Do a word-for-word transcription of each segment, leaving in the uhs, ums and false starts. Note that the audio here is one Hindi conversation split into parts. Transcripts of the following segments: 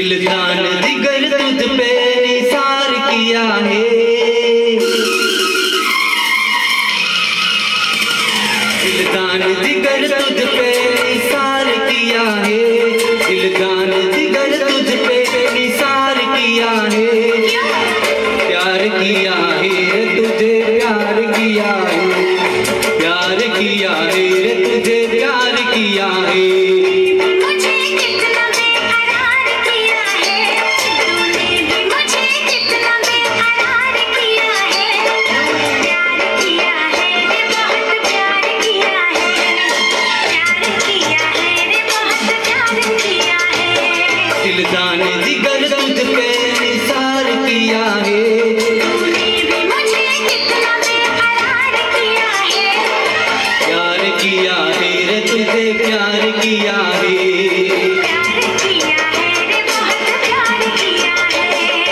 दिलदान जिगर तुझ पे निसार किया है, दिलदान जिगर तुझ पे निसार किया है, दिलदान जिगर तुझ पे निसार किया है, प्यार किया है तुझे प्यार किया है, प्यार किया है तुझे प्यार किया है। दिलदान जिगर तुझ पे निसार किया है, तूने भी मुझे कितना बेकरार किया है, प्यार किया है रे तुझे प्यार किया है, प्यार किया है रे बहुत प्यार किया है।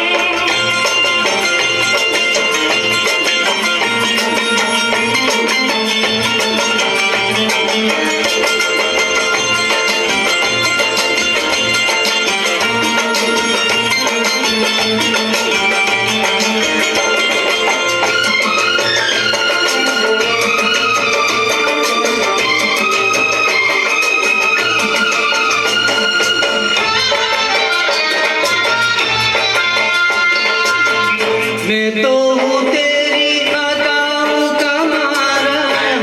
मैं तो हूँ तेरी अदाओं का मारा,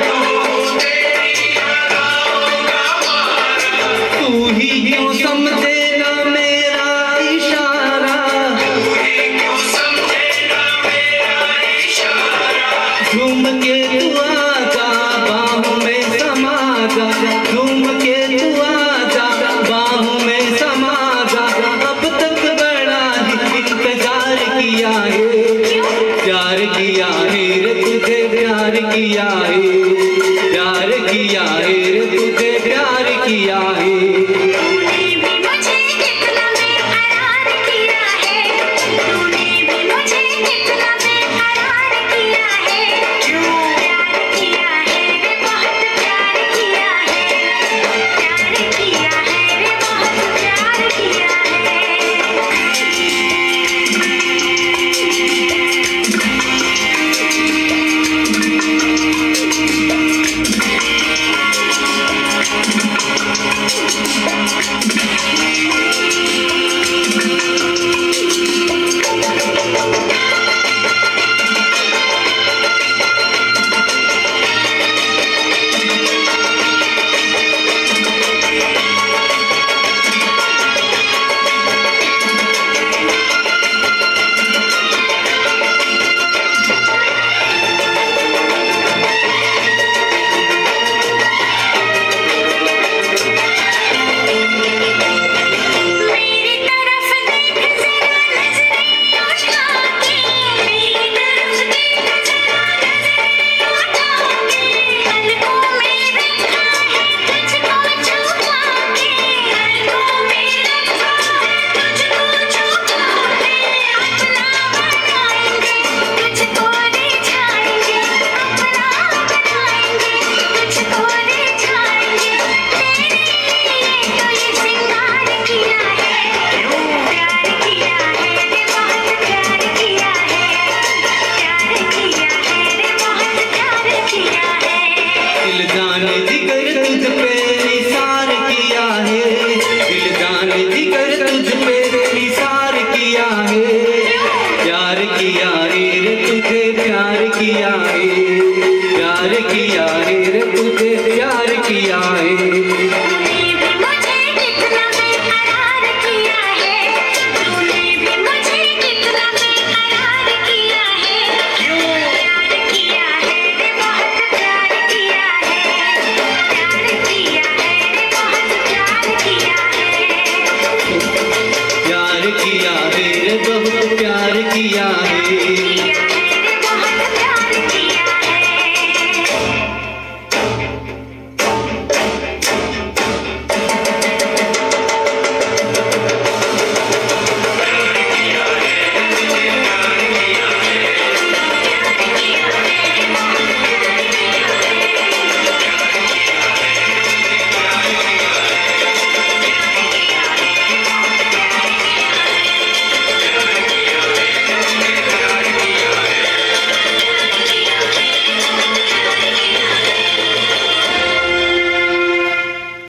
तू ही क्यों समझे ना मेरा इशारा, झूम के तू आजा बाहों में समा जा, झूम के तू आजा बाहों में समा जा, अब तक बड़ा ही इंतजार किया है, प्यार किया है रे तुझे प्यार किया है, प्यार किया है रे तुझे प्यार किया है। तूने भी मुझे कितना बेकरार किया है, तूने भी मुझे कितना बेकरार किया है, प्यार किया है रे बहुत प्यार किया है, प्यार किया है रे बहुत प्यार किया है। दिलदान जिगर तुझ पे निसार किया है, दिलदान जिगर तुझ पे निसार किया है, प्यार किया है रे तुझे प्यार किया है, प्यार किया है रे तुझे प्यार किया है।